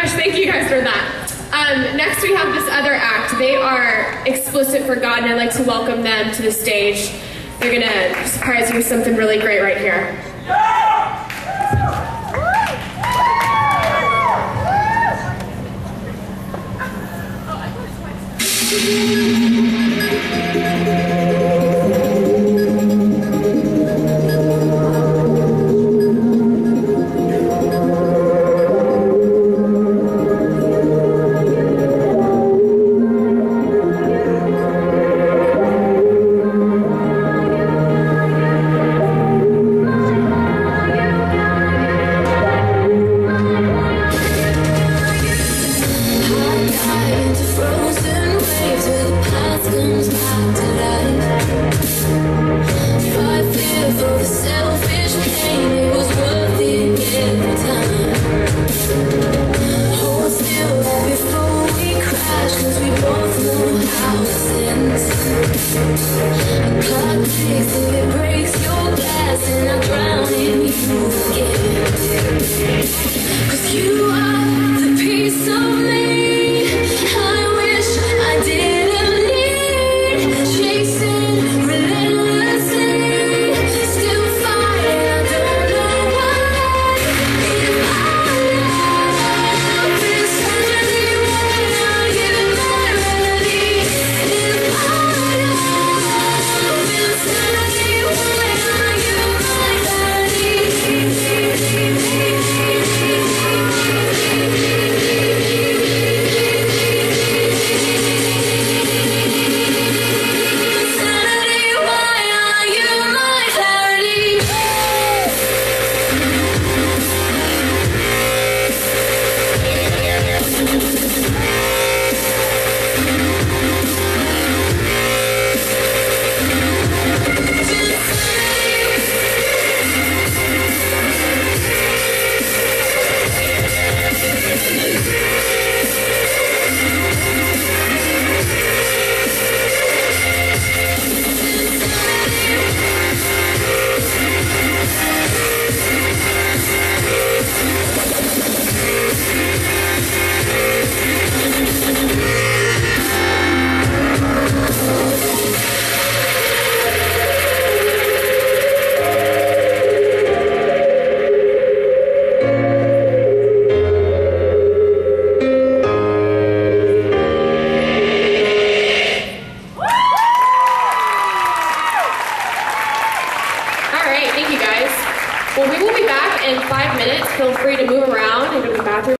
gosh, thank you guys for that. Next we have this other act. They are explicit for God, and I'd like to welcome them to the stage. They're gonna surprise you with something really great right here. Well, we will be back in 5 minutes. Feel free to move around.